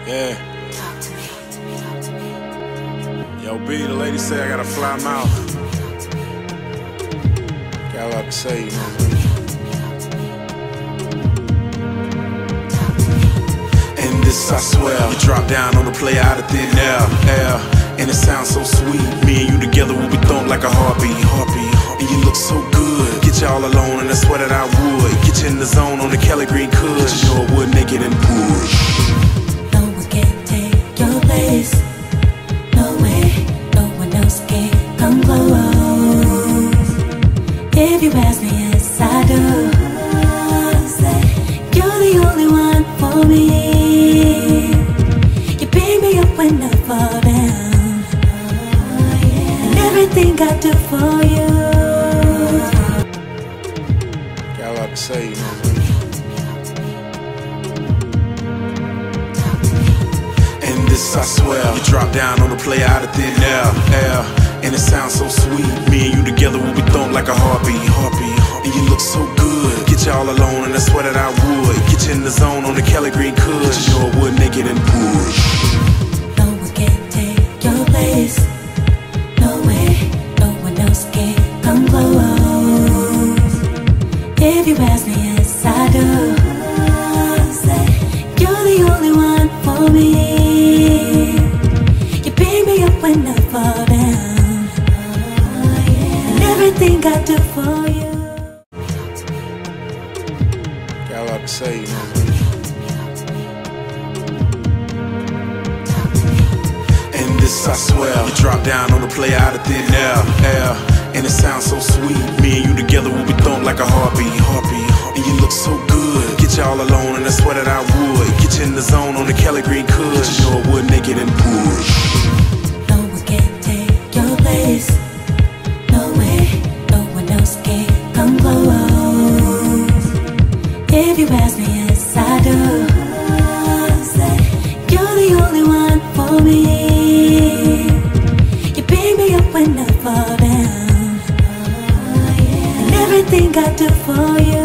Yeah. Talk to me. Yo, B, the lady say I gotta fly mouth. Got a lot to say, you know what I mean? And this I swear, you drop down on the play out of thin air. And it sounds so sweet. Me and you together will be thrown like a heartbeat. And you look so good. Get you all alone, and I swear that I would. Get you in the zone on the Kelly Green Kush. You know it would, naked and push. No one can take your place. No way, no one else can come close. If you ask me, yes I do. Say you're the only one for me. You pick me up when I fall down. And everything I do for you. Got a lot to say, you know what I mean? And this I swear, you drop down on the play out of thin air. And it sounds so sweet. Me and you together will be thrown like a heartbeat. And you look so good. Get you all alone, and I swear that I would. Get you in the zone on the Kelly Green Kush. You know it would, naked and push. No one can take your place. No way, no one else can come close. If you ask me, yes I do. Say you're the only one for me. You pick me up when I fall down. And everything I do for you. Got a lot to say, you know what I mean? And this I swear, you drop down on the play out of thin air. And it sounds so sweet. Me and you together will be thrown like a heartbeat. And you look so good. Get you all alone, and I swear that I would. Get you in the zone on the Kelly Green Kush. You know it would, naked and push. No one can take your place. No way, no one else can come close. If you ask me, yes I do. Say you're the only one for me. You pick me up when I fall down. And everything I do for you.